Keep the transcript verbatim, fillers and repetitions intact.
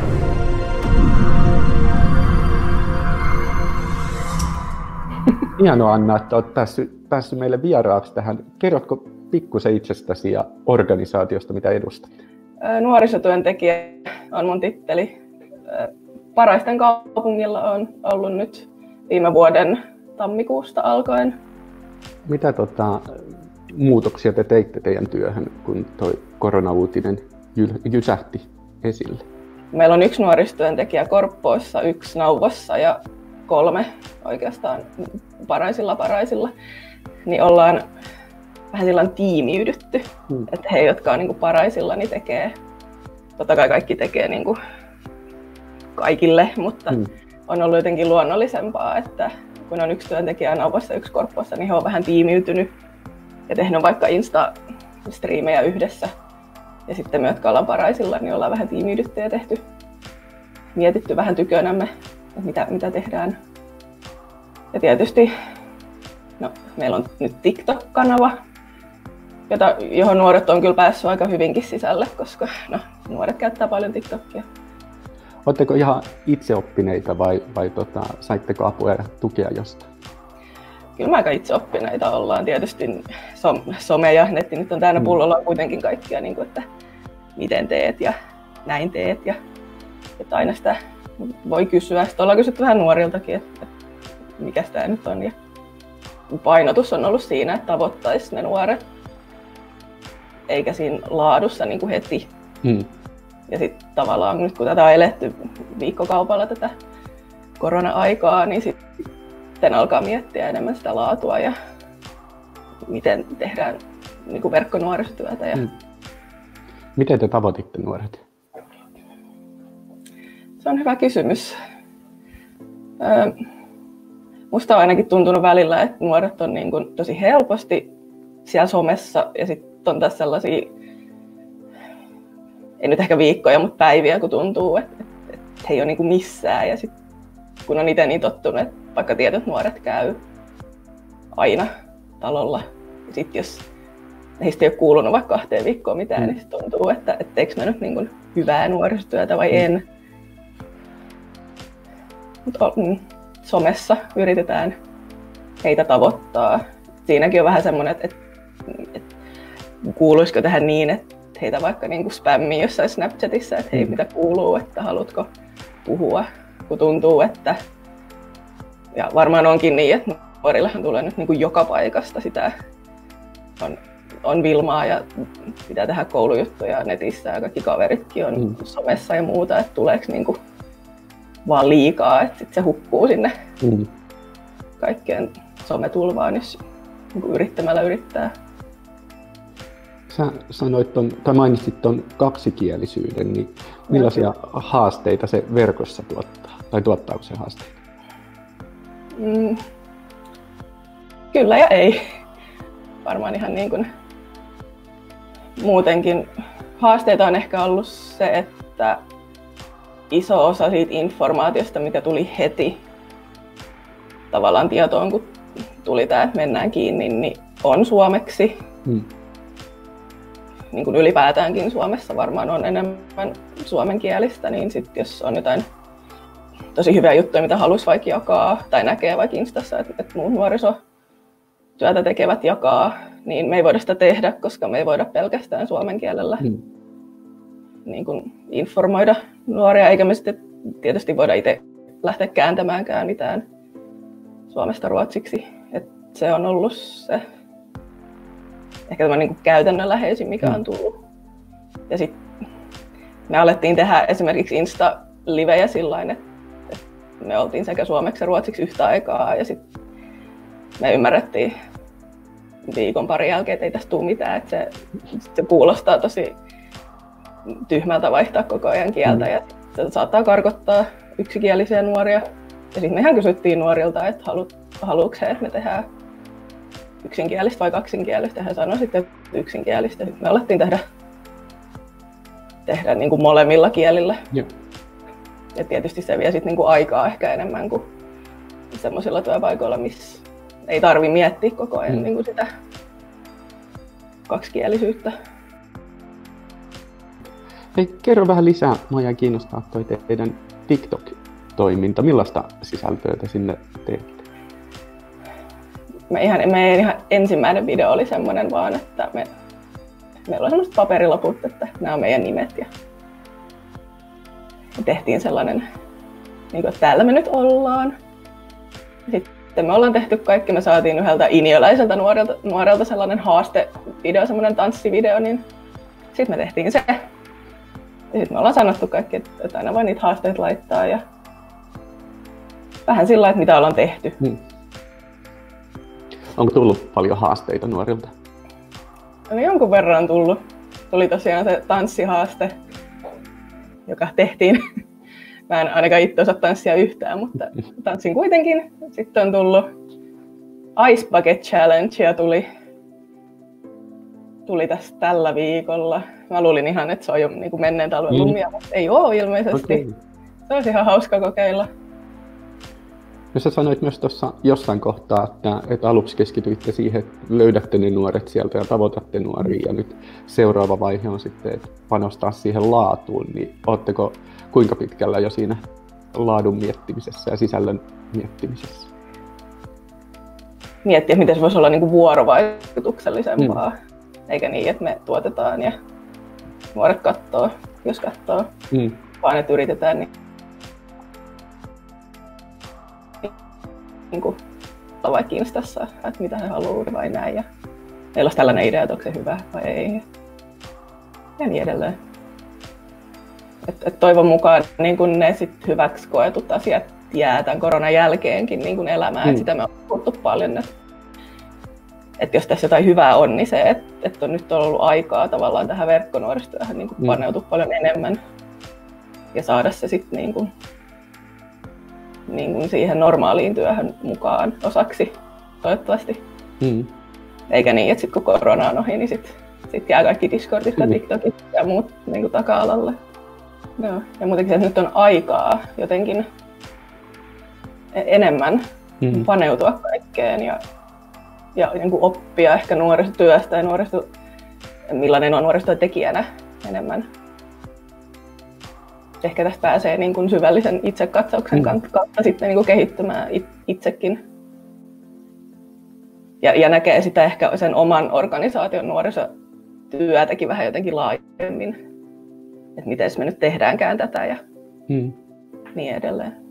Hienoa, Anna, että olet päässyt, päässyt meille vieraaksi tähän. Kerrotko pikkusen itsestäsi ja organisaatiosta, mitä edustat? Nuorisotyöntekijä on mun titteli. Paraisten kaupungilla on ollut nyt viime vuoden tammikuusta alkaen. Mitä tota, muutoksia te teitte teidän työhön, kun tuo koronauutinen jysähti esille? Meillä on yksi nuorisotyöntekijä Korppoossa, yksi Nauvassa ja kolme oikeastaan paraisilla paraisilla. Niin ollaan vähän silloin tiimiydytty, hmm. että he, jotka on niin kuin paraisilla, niin tekee, totta kai kaikki tekee niin kuin kaikille, mutta hmm. on ollut jotenkin luonnollisempaa, että kun on yksi työntekijä Nauvassa ja yksi Korppoossa, niin he on vähän tiimiytynyt ja tehnyt vaikka Insta-striimejä yhdessä. Ja sitten me, jotka ollaan paraisilla, niin ollaan vähän tiimiydytty ja tehty, mietitty vähän tykönämme, että mitä, mitä tehdään. Ja tietysti no, meillä on nyt TikTok-kanava, jota, johon nuoret on kyllä päässyt aika hyvinkin sisälle, koska no, nuoret käyttää paljon TikTokia. Oletteko ihan itseoppineita vai, vai tota, saitteko apua ja tukea jostain? Kyllä me aika itseoppineita ollaan. Tietysti some ja netti nyt on täynnä pullolla kuitenkin kaikkia, niin kuin, että miten teet ja näin teet. Ja, että aina sitä voi kysyä. Sitten ollaan kysytty vähän nuoriltakin, että, että mikä tämä nyt on. Ja painotus on ollut siinä, että tavoittaisi ne nuoret, eikä siinä laadussa niin kuin heti. Hmm. Ja sitten tavallaan nyt kun tätä on eletty viikkokaupalla tätä korona-aikaa, niin sitten alkaa miettiä enemmän sitä laatua ja miten tehdään niin kuin verkkonuorisotyötä. Ja... Hmm. Miten te tavoititte nuoret? Se on hyvä kysymys. Öö, musta on ainakin tuntunut välillä, että nuoret on niin kuin tosi helposti siellä somessa ja sitten on tässä sellaisia, ei nyt ehkä viikkoja, mutta päiviä, kun tuntuu, että, että, että he ei ole niin kuin missään. Ja sitten kun on itse niin tottunut, että vaikka tietyt nuoret käy aina talolla, ja sitten jos heistä ei ole kuulunut vaikka kahteen viikkoon mitään, mm. niin sitten tuntuu, että etteikö mä nyt niin kuin hyvää nuorisotyötä vai mm. en. Mutta somessa yritetään heitä tavoittaa. Siinäkin on vähän semmoinen, että, että, että kuuluisiko tähän niin, että heitä vaikka niin kuin spämmii jossain Snapchatissa, että hei, mitä kuuluu, että haluatko puhua, kun tuntuu, että ja varmaan onkin niin, että nuorillahan tulee nyt niin kuin joka paikasta sitä on, on Vilmaa ja pitää tehdä koulujuttuja netissä ja kaikki kaveritkin on mm. somessa ja muuta, että tuleeko niin kuin vaan liikaa, että sit se hukkuu sinne mm. kaikkeen sometulvaan, jos niin kuin yrittämällä yrittää. Sä sanoit ton, tai mainitsit tuon kaksikielisyyden, niin millaisia haasteita se verkossa tuottaa? Tai tuottaako se haasteita? Mm. Kyllä ja ei. Varmaan ihan niin kuin muutenkin. Haasteita on ehkä ollut se, että iso osa siitä informaatiosta, mikä tuli heti tavallaan tietoon, kun tuli tämä, että mennään kiinni, niin on suomeksi. Hmm. Niin kuin ylipäätäänkin Suomessa varmaan on enemmän suomenkielistä, niin sit jos on jotain tosi hyviä juttuja, mitä haluaisi vaikka jakaa, tai näkee vaikka Instassa, että, että muut nuorisotyötä tekevät jakaa, niin me ei voida sitä tehdä, koska me ei voida pelkästään suomen kielellä hmm. niin kuin informoida nuoria, eikä me sitten tietysti voida itse lähteä kääntämäänkään mitään suomesta ruotsiksi. Et se on ollut se ehkä tämä niin kuin käytännönläheisin, mikä on tullut. Ja sitten me alettiin tehdä esimerkiksi Insta-livejä sillain, että me oltiin sekä suomeksi ja ruotsiksi yhtä aikaa ja sitten me ymmärrettiin viikon parin jälkeen, että ei tästä tule mitään, että se, se kuulostaa tosi tyhmältä vaihtaa koko ajan kieltä ja se saattaa karkottaa yksikielisiä nuoria. Ja sitten me ihan kysyttiin nuorilta, että haluat, haluatko he, että me tehdään yksinkielistä vai kaksinkielistä, ja he sanoivat sitten yksinkielistä. Sitten me alettiin tehdä, tehdä niin kuin molemmilla kielillä. Joo. Ja tietysti se vie sit niin kuin aikaa ehkä enemmän kuin semmoisilla työpaikoilla, missä ei tarvitse miettiä koko ajan mm. niin kuin sitä kaksikielisyyttä. Hei, kerro vähän lisää. Mua kiinnostaa toi teidän TikTok-toiminta. Millaista sisältöä te sinne teette? Me ihan, meidän ihan ensimmäinen video oli semmoinen vaan, että me, meillä on semmoiset paperilaput, että nämä on meidän nimet. Ja me tehtiin sellainen, niin kuin, että täällä me nyt ollaan. Sitten me ollaan tehty kaikki, me saatiin yhdeltä iniöläiseltä nuorelta, nuorelta sellainen haastevideo, semmoinen tanssivideo, niin sitten me tehtiin se. Ja sitten me ollaan sanottu kaikki, että aina vain niitä haasteita laittaa ja vähän sillä lailla, että mitä ollaan tehty. Hmm. Onko tullut paljon haasteita nuorilta? No jonkun verran on tullut. Tuli tosiaan se tanssihaaste, joka tehtiin. Mä en ainakaan itse osaa tanssia yhtään, mutta tanssin kuitenkin. Sitten on tullut Ice Bucket Challenge ja tuli, tuli tässä tällä viikolla. Mä luulin ihan, että se on jo niin kuin menneen talven lumia, mm. mutta ei ole ilmeisesti. Okay. Se olisi ihan hauska kokeilla. Ja sä sanoit myös tuossa jossain kohtaa, että, että aluksi keskityitte siihen, että löydätte ne nuoret sieltä ja tavoitatte nuoria. Ja nyt seuraava vaihe on sitten, että panostaa siihen laatuun. Niin ootteko kuinka pitkällä jo siinä laadun miettimisessä ja sisällön miettimisessä? Miettiä, miten se voisi olla niin kuin vuorovaikutuksellisempaa. Mm. Eikä niin, että me tuotetaan ja nuoret katsoo, jos katsoo. Mm. Vaan että yritetään niin niin kuin, vai kiinnostaa, että mitä he haluaa vai näin. Ja meillä olisi tällainen idea, että onko se hyvä vai ei. Ja niin edelleen. Et, et toivon mukaan niin kun ne sit hyväksi koetut asiat jää tämän koronan jälkeenkin niin kun elämään. Mm. Et sitä me on puhuttu paljon. Että et jos tässä jotain hyvää on, niin se, että et on nyt ollut aikaa tavallaan tähän verkkonuorisotyöhön niin kun mm. paneutua paljon enemmän. Ja saada se sitten niin kun niin kuin siihen normaaliin työhön mukaan osaksi, toivottavasti. Mm. Eikä niin, että sit kun korona on ohi, niin sitten sit jää kaikki Discordit ja TikTokit ja muut niin kuin taka-alalle. Joo. Ja muutenkin se, että nyt on aikaa jotenkin enemmän mm. paneutua kaikkeen ja, ja niin kuin oppia ehkä nuorisotyöstä ja nuoriso, millainen on nuorisotyöntekijänä enemmän. Ehkä tästä pääsee niin kuin syvällisen itsekatsauksen mm. kautta sitten niin kuin kehittymään itsekin. Ja, ja näkee sitä ehkä sen oman organisaation nuorisotyötäkin vähän jotenkin laajemmin. Että miten me nyt tehdäänkään tätä ja mm. niin edelleen.